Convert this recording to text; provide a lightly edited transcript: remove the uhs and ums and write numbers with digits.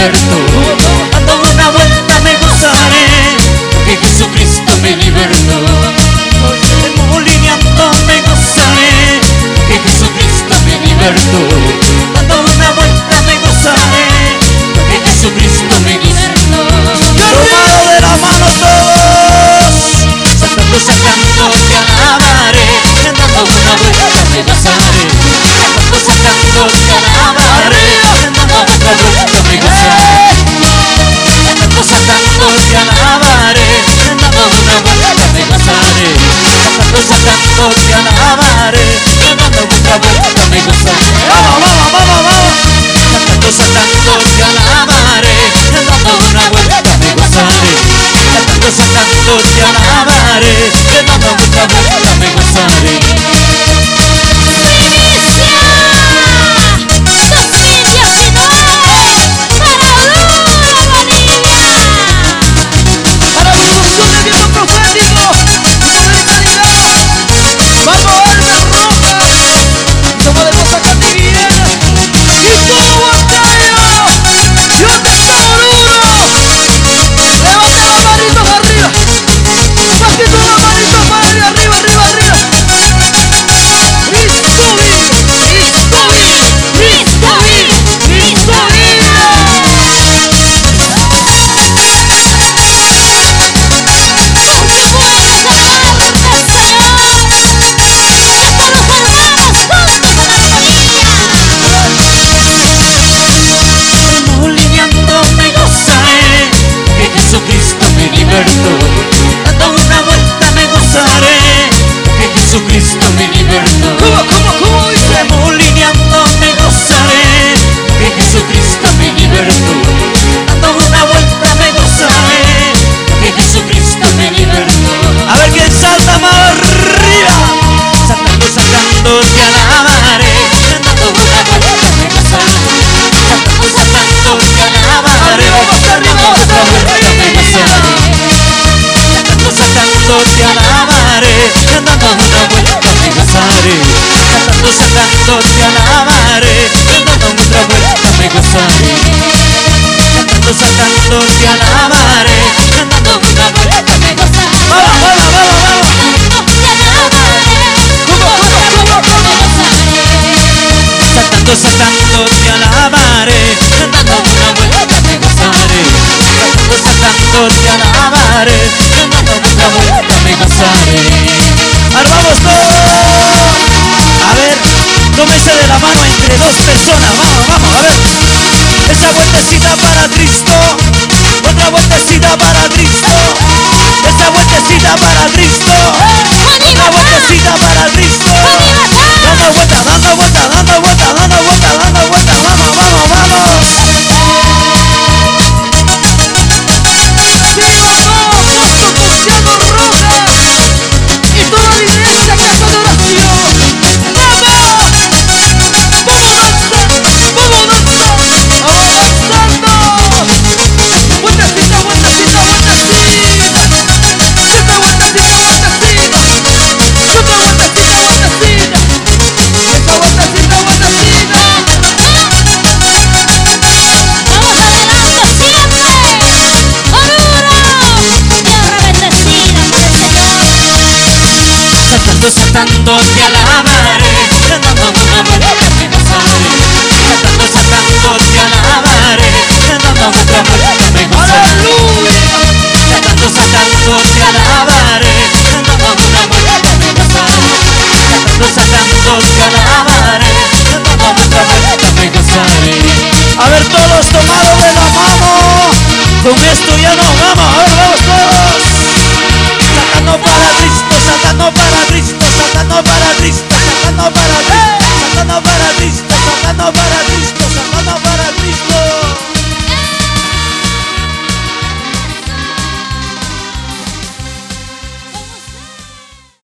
libertó. Dando una vuelta me gozaré, que Jesucristo me libertó. Remolineando me gozaré, que Jesucristo me libertó. Dando una vuelta me gozaré, que Jesucristo me libertó. Tomado de la mano todos, saltando, saltando te alabaré. Dando una vuelta me gozaré, saltando, saltando te alabaré. Dando otra vuelta me gozaré, saltando, saltando te alabaré. Dando una vuelta me gozaré, saltando, saltando te alabaré. Dando otra vuelta me gozaré. Vamos, vamos, vamos, vamos. Saltando, saltando te alabaré. Dando una vuelta me gozaré, saltando, saltando te alabaré. Dando otra vuelta me gozaré. Dando una vuelta me gozaré, que Jesucristo me libertó. ¿Cómo dice? Remolineando me gozaré, que Jesucristo me libertó. Dando una vuelta me gozaré, que Jesucristo me libertó. A ver quién salta más arriba. Saltando, saltando te alabaré. Dando una vuelta me gozaré, saltando, saltando te alabaré. Dando otra vuelta me gozaré, saltando te alabaré, dando una vuelta me gozaré. Saltando, saltando te alabaré, dando otra vuelta me gozaré. Saltando, saltando te alabaré, dando una vuelta me gozaré. Vamos, vamos, vamos, vamos. Saltando, saltando te alabaré, dando una vuelta me gozaré. Saltando, saltando te alabaré, dando otra vuelta me gozaré. Ahora vamos todos. A ver, tómese de la mano entre dos personas. Vamos, vamos, a ver. Esa vueltecita para Cristo, otra vueltecita para Cristo. Esa vueltecita para Cristo, otra vueltecita para Cristo. Dando vuelta, dando vuelta, dando vuelta, dando vuelta, dando vuelta. Vamos, vamos, vamos. Saltando te alabaré, dando una vuelta me gozaré. Saltando, saltando te alabaré, dando otra vuelta me gozaré. Saltando, saltando te alabaré, dando una vuelta me gozaré. Saltando, saltando te alabaré, dando otra vuelta me gozaré. A ver todos tomados de la mano, con esto ya nos vamos. A ver, vamos todos. Saltando para Cristo, saltando para Cristo, saltando para Cristo, saltando para Cristo, saltando para Cristo, saltando para Cristo, saltando para Cristo.